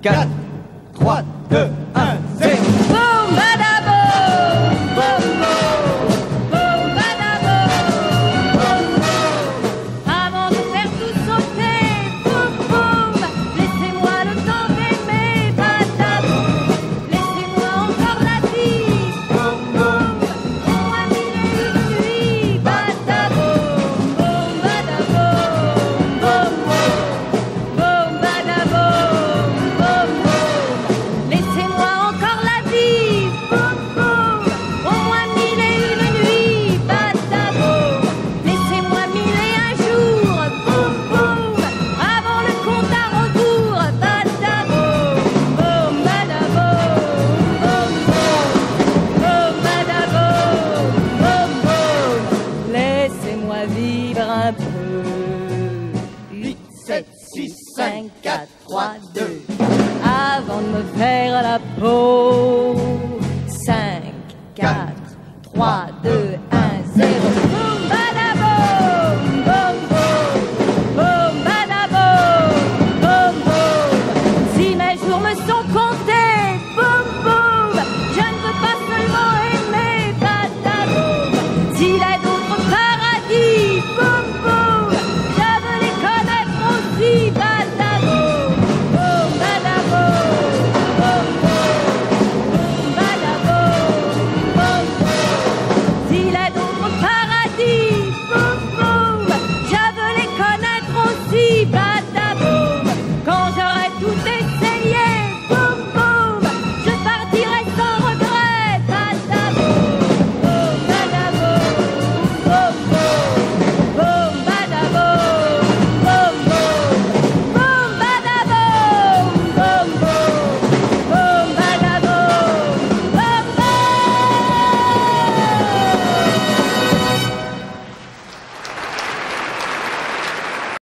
4, 3, 2, 1, 0. Boum badaboum, boum boum, boum badaboum, boum boum. Avant de faire tout sauter, boum boum, laissez-moi le temps d'aimer, badaboum. Laissez-moi encore la vie, boum boum, au moins 1001 nuits, badaboum, boum badaboum, boum boum, boum badaboum, boum boum. Laissez-moi encore la vie, boum boum, au moins 1001 nuits, badaboum. Laissez-moi 1001 jours, boum boum, avant le compte à rebours, badaboum, boum badaboum, boum boum, boum badaboum, boum boum. Laissez-moi vivre un peu. 8, 7, 6, 5, 4, 3, 2. Avant de me faire la peau.